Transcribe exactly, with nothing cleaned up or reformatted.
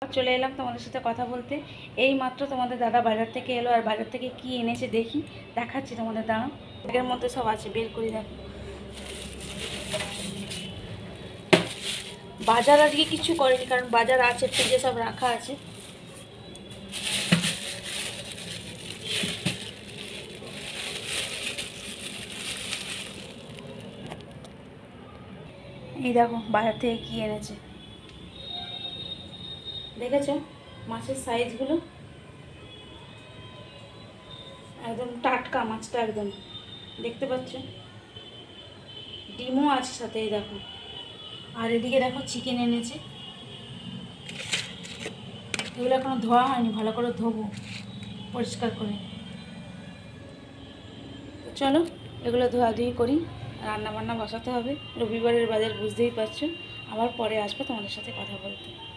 চলে এলাম তোমাদের সাথে কথা বলতে। এই মাত্র তোমাদের দাদা বাজার থেকে এলো, আর বাজার থেকে কি এনেছে দেখি, দেখাচ্ছি তোমাদের। দাঁড়াও, ব্যাগের মধ্যে সব আছে, বের করি দেখো। বাজার আজকে কিছু করেনি, কারণ বাজার আছে, ফ্রিজে সব রাখা আছে। এই দেখো বাজার থেকে কি এনেছে, দেখেছো মাছের সাইজগুলো? একদম টাটকা মাছটা, একদম দেখতে পাচ্ছ। ডিমও আছে সাথে, এই দেখো। আর এদিকে দেখো চিকেন এনেছে, এগুলো এখনো ধোয়া হয়নি, ভালো করে ধোবো পরিষ্কার করে। তো চলো এগুলো ধোয়াধুয়ি করি, রান্না বান্না বসাতে হবে। রবিবারের বাজার বুঝতেই পারছো। আবার পরে আসবো তোমাদের সাথে কথা বলতে।